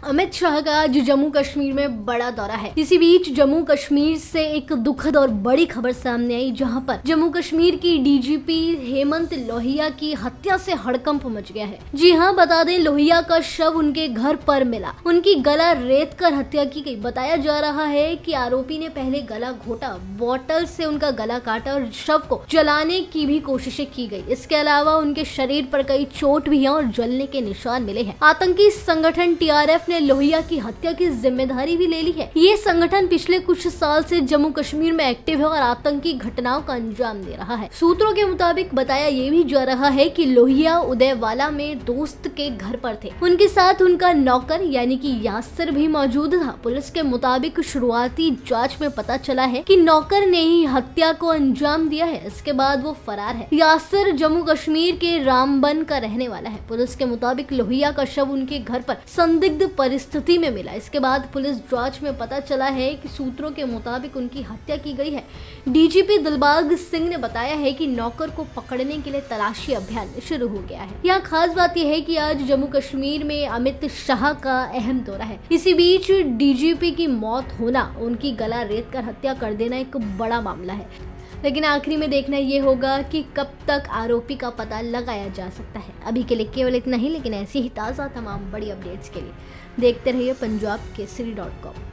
अमित शाह का आज जम्मू कश्मीर में बड़ा दौरा है। इसी बीच जम्मू कश्मीर से एक दुखद और बड़ी खबर सामने आई, जहां पर जम्मू कश्मीर की डीजीपी हेमंत लोहिया की हत्या से हड़कंप मच गया है। जी हां, बता दें, लोहिया का शव उनके घर पर मिला। उनकी गला रेत कर हत्या की गई। बताया जा रहा है कि आरोपी ने पहले गला घोटा, बोतल से उनका गला काटा और शव को जलाने की भी कोशिशें की गई। इसके अलावा उनके शरीर पर कई चोट भी है और जलने के निशान मिले हैं। आतंकी संगठन TRF ने लोहिया की हत्या की जिम्मेदारी भी ले ली है। ये संगठन पिछले कुछ साल से जम्मू कश्मीर में एक्टिव है और आतंकी घटनाओं का अंजाम दे रहा है। सूत्रों के मुताबिक बताया ये भी जा रहा है कि लोहिया उदयवाला में दोस्त के घर पर थे। उनके साथ उनका नौकर यानी कि यासिर भी मौजूद था। पुलिस के मुताबिक शुरुआती जांच में पता चला है कि नौकर ने ही हत्या को अंजाम दिया है। इसके बाद वो फरार है। यासिर जम्मू कश्मीर के रामबन का रहने वाला है। पुलिस के मुताबिक लोहिया का शव उनके घर पर संदिग्ध परिस्थिति में मिला। इसके बाद पुलिस जांच में पता चला है कि सूत्रों के मुताबिक उनकी हत्या की गई है। डीजीपी दिलबाग सिंह ने बताया है कि नौकर को पकड़ने के लिए तलाशी अभियान शुरू हो गया है। यहाँ खास बात यह है कि आज जम्मू कश्मीर में अमित शाह का अहम दौरा है। इसी बीच डीजीपी की मौत होना, उनकी गला रेत कर हत्या कर देना एक बड़ा मामला है। लेकिन आखिरी में देखना ये होगा कि कब तक आरोपी का पता लगाया जा सकता है। अभी के लिए केवल इतना ही, लेकिन ऐसी ही ताज़ा तमाम बड़ी अपडेट्स के लिए देखते रहिए पंजाब केसरी.com।